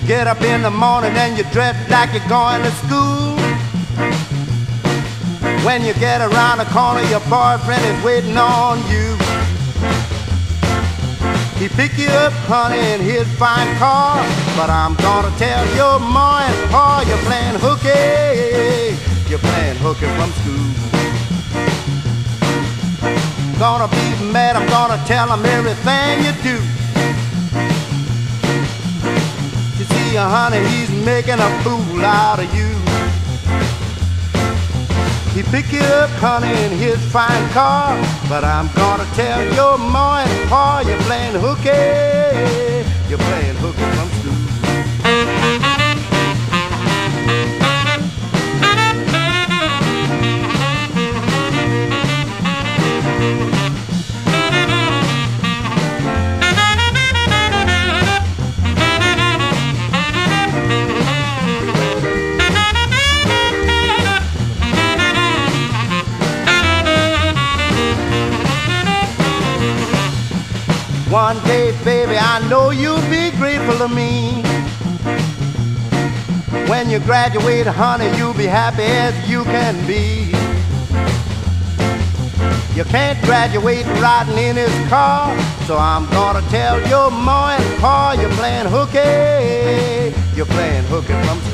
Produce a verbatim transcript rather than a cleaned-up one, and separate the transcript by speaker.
Speaker 1: get up in the morning and you dress like you're going to school. When you get around the corner, your boyfriend is waiting on you. He pick you up, honey, in his fine car. But I'm gonna tell your ma and pa you're playing hooky. You're playing hooky from school. Gonna be mad, I'm gonna tell them everything you do. You see, honey, he's making a fool out of you. He pick you up, honey, in his fine car. But I'm gonna tell your ma and pa you're playing hooky. You're playing hooky from school. One day, baby, I know you'll be grateful to me. When you graduate, honey, you'll be happy as you can be. You can't graduate riding in his car, so I'm gonna tell your ma and pa you're playing hooky. You're playing hooky from